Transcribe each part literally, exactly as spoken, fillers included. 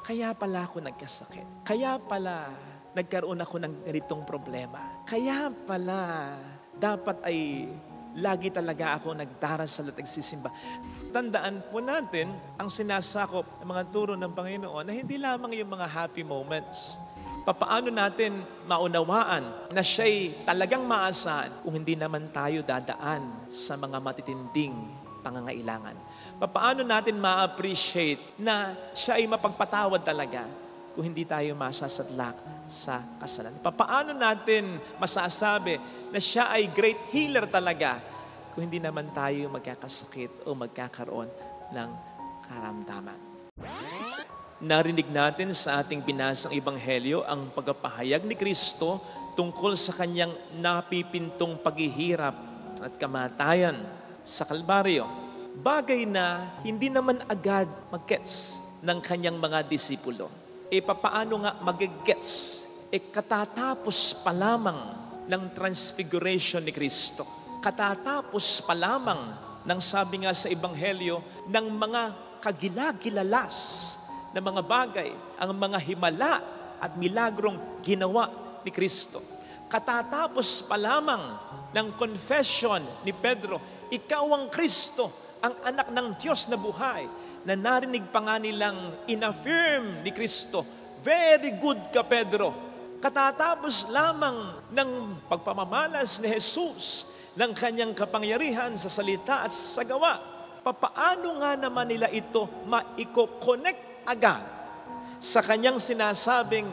kaya pala ako nagkasakit. Kaya pala nagkaroon ako ng ganitong problema. Kaya pala dapat ay lagi talaga ako nagdarasal at nagsisimba. Tandaan po natin ang sinasakop ng mga turo ng Panginoon na hindi lamang yung mga happy moments. Papaano natin maunawaan na siya'y talagang maasahan kung hindi naman tayo dadaan sa mga matitinding pangangailangan? Papaano natin ma-appreciate na siya ay mapagpatawad talaga kung hindi tayo masasadlak sa kasalanan? Papaano natin masasabi na siya ay great healer talaga kung hindi naman tayo magkakasakit o magkakaroon ng karamdaman? Narinig natin sa ating binasang ebanghelyo ang pagpapahayag ni Kristo tungkol sa kanyang napipintong paghihirap at kamatayan sa Kalbaryo. Bagay na hindi naman agad mag-gets ng kanyang mga disipulo. E papaano nga mag-gets? E katatapos pa lamang ng transfiguration ni Kristo. Katatapos pa lamang ng sabi nga sa ebanghelyo ng mga kagilagilalas na mga bagay, ang mga himala at milagrong ginawa ni Kristo. Katatapos pa lamang ng confession ni Pedro, ikaw ang Kristo, ang anak ng Diyos na buhay, na narinig pa nga nilang in-affirm ni Kristo, very good ka, Pedro. Katatapos lamang ng pagpamamalas ni Jesus, ng kanyang kapangyarihan sa salita at sa gawa, papaano nga naman nila ito maiko-connect agad sa kanyang sinasabing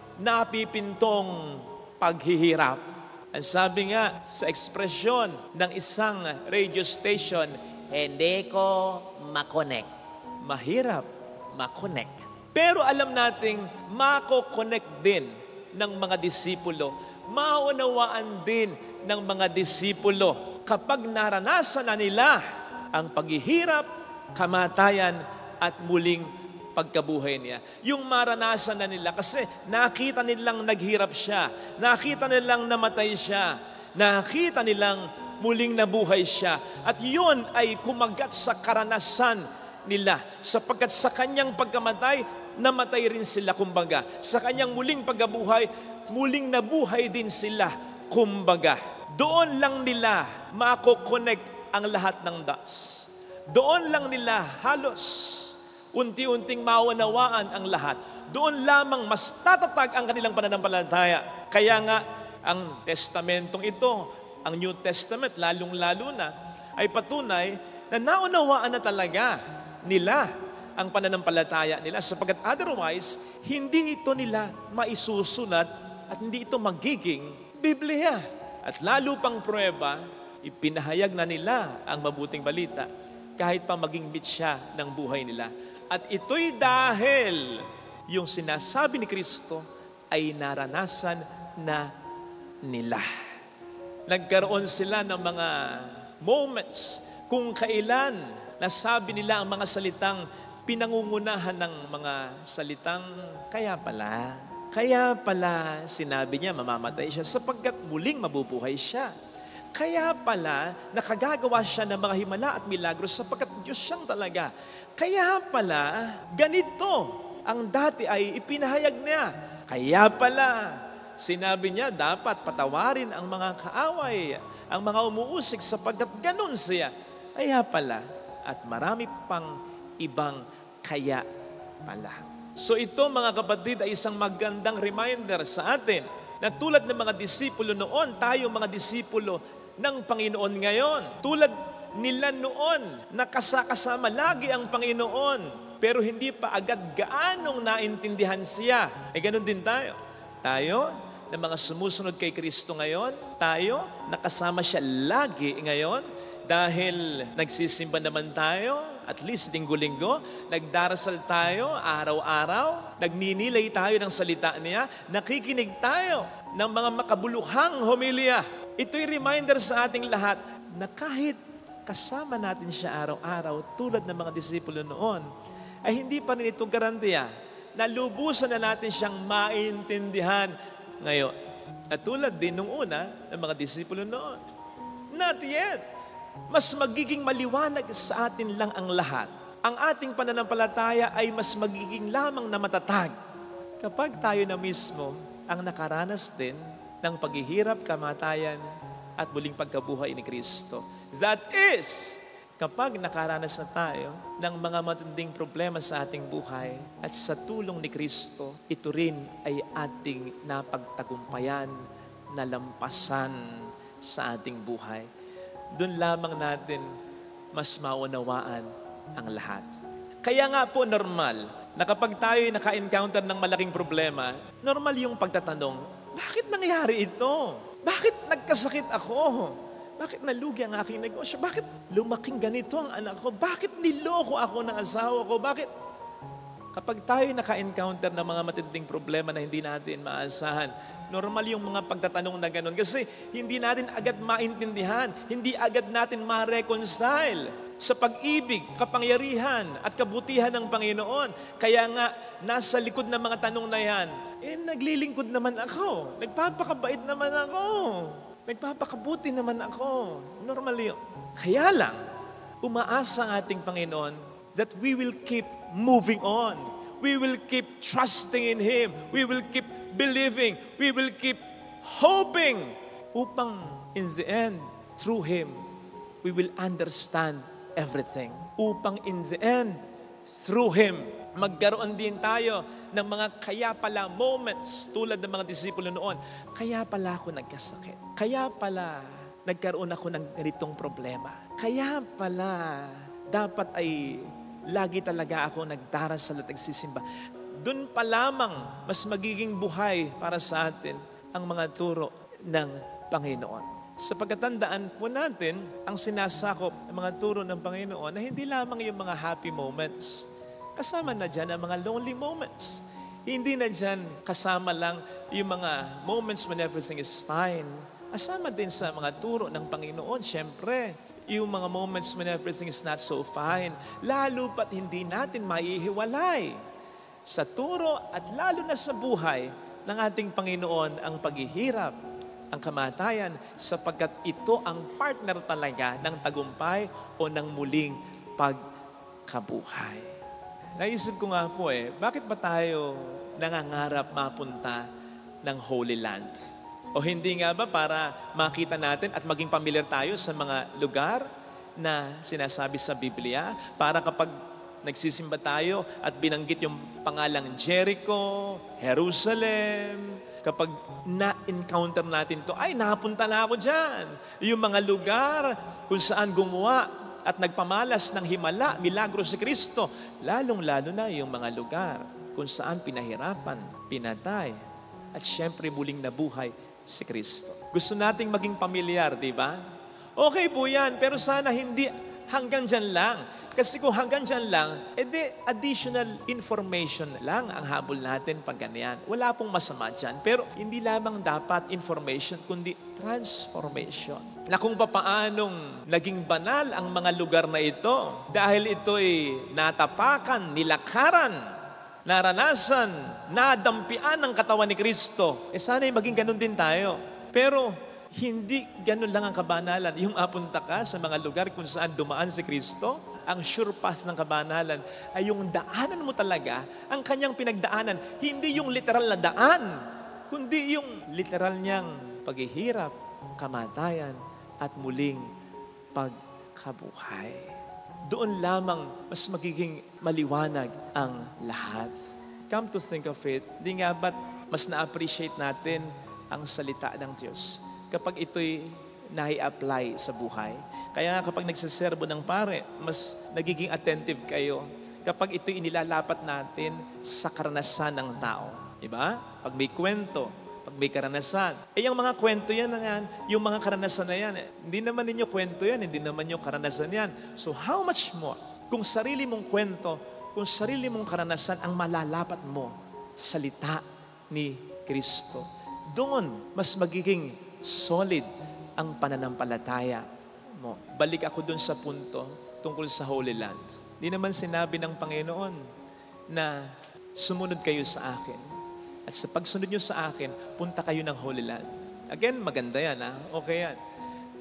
napipintong paghihirap? Ang sabi nga sa ekspresyon ng isang radio station, hindi ko makonect. Mahirap makonect. Pero alam nating mako-connect din ng mga disipulo, maunawaan din ng mga disipulo kapag naranasan na nila ang paghihirap, kamatayan at muling pagkabuhay niya. Yung maranasan na nila kasi nakita nilang naghirap siya, nakita nilang namatay siya, nakita nilang muling nabuhay siya, at yun ay kumagat sa karanasan nila sapagkat sa kanyang pagkamatay, namatay rin sila kumbaga. Sa kanyang muling pagkabuhay, muling nabuhay din sila kumbaga. Doon lang nila mako-connect ang lahat ng das. Doon lang nila halos unti-unting maunawaan ang lahat. Doon lamang mas tatatag ang kanilang pananampalataya. Kaya nga, ang testamentong ito, ang New Testament, lalong-lalo na, ay patunay na naunawaan na talaga nila ang pananampalataya nila. Sapagkat otherwise, hindi ito nila maisusulat at hindi ito magiging Biblia. At lalo pang pruweba, ipinahayag na nila ang mabuting balita kahit pa maging mitya ng buhay nila. At ito'y dahil yung sinasabi ni Kristo ay naranasan na nila. Nagkaroon sila ng mga moments kung kailan nasabi nila ang mga salitang pinangungunahan ng mga salitang kaya pala. Kaya pala sinabi niya mamamatay siya sapagkat muling mabubuhay siya. Kaya pala nakagagawa siya ng mga himala at milagros sapagkat Diyos siyang talaga. Kaya pala ganito ang dati ay ipinahayag niya. Kaya pala sinabi niya dapat patawarin ang mga kaaway, ang mga umuusik sapagkat ganun siya. Kaya pala at marami pang ibang kaya pala. So ito mga kapatid ay isang magandang reminder sa atin na tulad ng mga disipulo noon, tayo mga disipulo ng Panginoon ngayon. Tulad nila noon, nakasakasama lagi ang Panginoon, pero hindi pa agad gaanong naintindihan siya. Eh ganun din tayo. Tayo, na mga sumusunod kay Kristo ngayon, tayo, nakasama siya lagi ngayon, dahil nagsisimba naman tayo, at least linggo-linggo, nagdarasal tayo araw-araw, nagninilay tayo ng salita niya, nakikinig tayo ng mga makabuluhang homilya. Ito'y reminder sa ating lahat na kahit kasama natin siya araw-araw tulad ng mga disipulo noon, ay hindi pa rin ito garantiya na lubusan na natin siyang maintindihan ngayon. At tulad din nung una ng mga disipulo noon. Not yet. Mas magiging maliwanag sa atin lang ang lahat ang ating pananampalataya ay mas magiging lamang na matatag kapag tayo na mismo ang nakaranas din ng paghihirap, kamatayan, at muling pagkabuhay ni Kristo. That is, kapag nakaranas na tayo ng mga matinding problema sa ating buhay at sa tulong ni Kristo, ito rin ay ating napagtagumpayan, nalampasan sa ating buhay. Doon lamang natin mas maunawaan ang lahat. Kaya nga po normal na kapag tayo naka-encounter ng malaking problema, normal yung pagtatanong, bakit nangyari ito? Bakit nagkasakit ako? Bakit nalugi ang aking negosyo? Bakit lumaking ganito ang anak ko? Bakit niloko ako ng asawa ko? Bakit? Kapag tayo naka-encounter ng mga matinding problema na hindi natin maasahan, normal yung mga pagtatanong na gano'n. Kasi hindi natin agad maintindihan, hindi agad natin ma-reconcile sa pag-ibig, kapangyarihan at kabutihan ng Panginoon. Kaya nga, nasa likod ng mga tanong na yan, eh naglilingkod naman ako, nagpapakabait naman ako, nagpapakabuti naman ako. Normal yun. Kaya lang, umaasa ang ating Panginoon that we will keep moving on. We will keep trusting in Him. We will keep believing. We will keep hoping upang in the end, through Him, we will understand everything. Upang in the end, through Him, magkaroon din tayo ng mga kaya pala moments tulad ng mga disipulo noon. Kaya pala ako nagkasakit. Kaya pala nagkaroon ako ng ganitong problema. Kaya pala dapat ay lagi talaga ako nagdarasal at nagsisimba. Doon pa lamang mas magiging buhay para sa atin ang mga turo ng Panginoon. Sa pagkatandaan po natin, ang sinasakop ng mga turo ng Panginoon na hindi lamang yung mga happy moments. Kasama na dyan ang mga lonely moments. Hindi na dyan kasama lang yung mga moments when everything is fine. Asama din sa mga turo ng Panginoon, syempre, yung mga moments when everything is not so fine. Lalo pat hindi natin maihiwalay sa turo at lalo na sa buhay ng ating Panginoon ang paghihirap, ang kamatayan, sapagkat ito ang partner talaga ng tagumpay o ng muling pagkabuhay. Naisip ko nga po eh, bakit ba tayo nangangarap mapunta ng Holy Land? O hindi nga ba para makita natin at maging pamilyar tayo sa mga lugar na sinasabi sa Biblia? Para kapag nagsisimba tayo at binanggit yung pangalang Jericho, Jerusalem, kapag na-encounter natin to, ay napunta na ako dyan. Yung mga lugar kung saan gumawa at nagpamalas ng himala, milagro si Kristo. Lalong-lalo na yung mga lugar kung saan pinahirapan, pinatay, at syempre muling nabuhay si Kristo. Gusto nating maging pamilyar, di ba? Okay po yan, pero sana hindi hanggang dyan lang. Kasi kung hanggang dyan lang, edi additional information lang ang habol natin pag ganyan. Wala pong masama dyan. Pero hindi lamang dapat information, kundi transformation. Na kung papaanong naging banal ang mga lugar na ito dahil ito'y natapakan, nilakaran, naranasan, nadampian ng katawan ni Kristo. Eh sana'y maging ganun din tayo. Pero hindi ganun lang ang kabanalan. Yung apunta ka sa mga lugar kung saan dumaan si Kristo, ang sure pass ng kabanalan ay yung daanan mo talaga, ang kanyang pinagdaanan. Hindi yung literal na daan, kundi yung literal niyang paghihirap, kamatayan, at muling pagkabuhay. Doon lamang mas magiging maliwanag ang lahat. Come to think of it, di nga ba't mas na-appreciate natin ang salita ng Diyos kapag ito'y nai-apply sa buhay? Kaya kapag nagsaserbo ng pare, mas nagiging attentive kayo kapag ito'y inilalapat natin sa karanasan ng tao. Diba? Pag may kwento, pag may karanasan. Eh, yung mga kwento yan na yan, yung mga karanasan na yan, eh, hindi naman ninyo kwento yan, hindi naman yung karanasan yan. So how much more kung sarili mong kwento, kung sarili mong karanasan ang malalapat mo sa salita ni Kristo. Doon, mas magiging solid ang pananampalataya mo. Balik ako doon sa punto tungkol sa Holy Land. Di naman sinabi ng Panginoon na sumunod kayo sa akin. At sa pagsunod nyo sa akin, punta kayo ng Holy Land. Again, maganda yan, ha? Okay yan.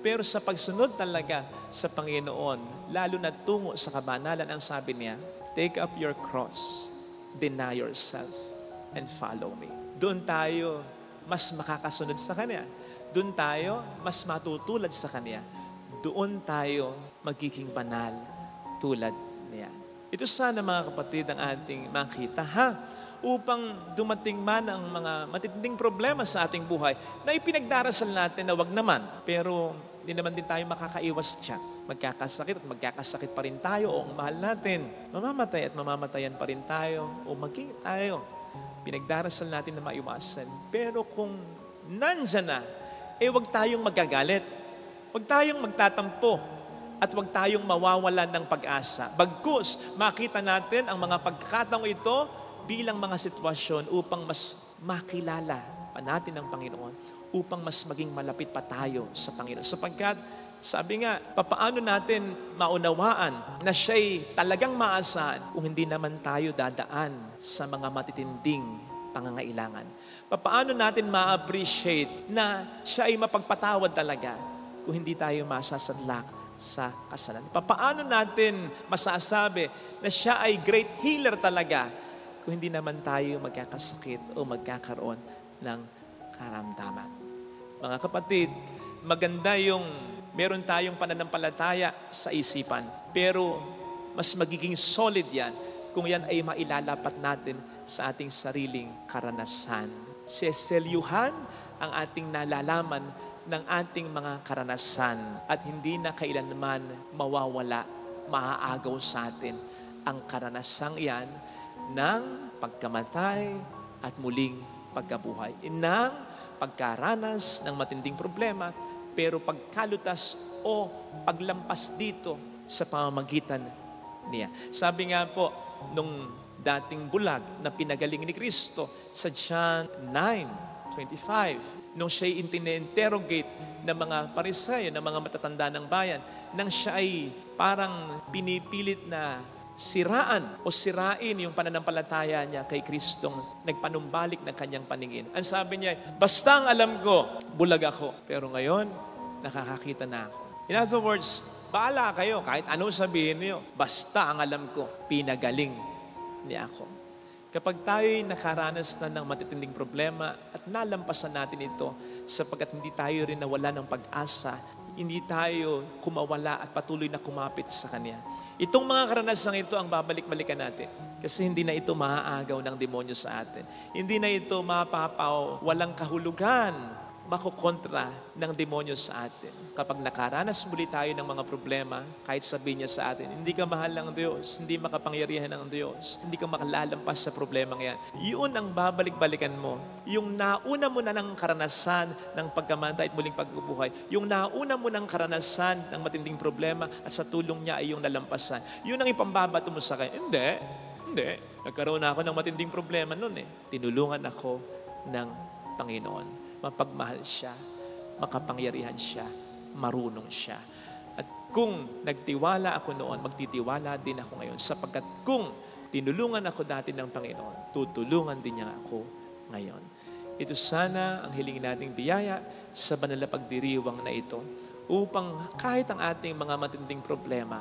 Pero sa pagsunod talaga sa Panginoon, lalo na tungo sa kabanalan, ang sabi niya, take up your cross, deny yourself, and follow me. Doon tayo mas makakasunod sa Kanya. Doon tayo mas matutulad sa Kanya. Doon tayo magiging banal tulad niya. Ito sana mga kapatid ang ating makita, ha? Upang dumating man ang mga matitinding problema sa ating buhay na ipinagdarasal natin na wag naman. Pero hindi naman din tayo makakaiwas dyan. Magkakasakit at magkakasakit pa rin tayo o ang mahal natin. Mamamatay at mamamatayan pa rin tayo o maging tayo. Pinagdarasal natin na maiwasan. Pero kung nandyan na, eh wag tayong magagalit. Wag tayong magtatampo. At wag tayong mawawalan ng pag-asa. Bagkus, makita natin ang mga pagkakataong ito bilang mga sitwasyon upang mas makilala pa natin ang Panginoon, upang mas maging malapit pa tayo sa Panginoon. Sapagkat, sabi nga, papaano natin maunawaan na siya'y talagang maasahan kung hindi naman tayo dadaan sa mga matitinding pangangailangan? Papaano natin ma-appreciate na siya ay mapagpatawad talaga kung hindi tayo masasadlak sa kasalanan? Papaano natin masasabi na siya ay great healer talaga kung hindi naman tayo magkakasakit o magkakaroon ng karamdaman? Mga kapatid, maganda yung meron tayong pananampalataya sa isipan, pero mas magiging solid yan kung yan ay mailalapat natin sa ating sariling karanasan. Seselyuhan ang ating nalalaman ng ating mga karanasan at hindi na kailanman mawawala, maaagaw sa atin ang karanasang yan ng pagkamatay at muling pagkabuhay. Ng pagkaranas ng matinding problema, pero pagkalutas o paglampas dito sa pamamagitan niya. Sabi nga po, nung dating bulag na pinagaling ni Kristo sa John nine twenty-five, nung siya'y interrogate ng mga Pariseo, ng mga matatanda ng bayan, nang siya ay parang pinipilit na siraan o sirain yung pananampalataya niya kay Kristong nagpanumbalik ng kanyang paningin. Ang sabi niya, basta ang alam ko, bulag ako. Pero ngayon, nakakakita na ako. In other words, bahala kayo kahit ano sabihin niyo. Basta ang alam ko, pinagaling niya ako. Kapag tayo'y nakaranas na ng matitinding problema at nalampasan natin ito sapagkat hindi tayo rin nawala ng pag-asa, hindi tayo kumawala at patuloy na kumapit sa Kanya. Itong mga karanasang ito ang babalik-balikan natin. Kasi hindi na ito maaagaw ng demonyo sa atin. Hindi na ito mapapaw, walang kahulugan, makukontra ng demonyo sa atin. Kapag nakaranas muli tayo ng mga problema, kahit sabihin niya sa atin, hindi ka mahal ng Diyos, hindi makapangyarihan ng Diyos, hindi ka makalalampas sa problema yan. Yun ang babalik-balikan mo. Yung nauna mo na ng karanasan ng pagkamatay at muling pagbubuhay, yung nauna mo ng karanasan ng matinding problema at sa tulong niya ay yung nalampasan. Yun ang ipambabato mo sa kanya. Hindi, hindi. Nagkaroon na ako ng matinding problema noon eh. Tinulungan ako ng Panginoon. Mapagmahal siya, makapangyarihan siya, marunong siya. At kung nagtiwala ako noon, magtitiwala din ako ngayon. Sapagkat kung tinulungan ako dati ng Panginoon, tutulungan din niya ako ngayon. Ito sana ang hilingin nating biyaya sa banal na pagdiriwang na ito upang kahit ang ating mga matinding problema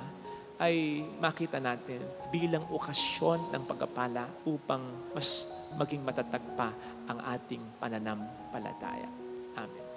ay makita natin bilang okasyon ng pagkapala upang mas maging matatag pa ang ating pananampalataya. Amen.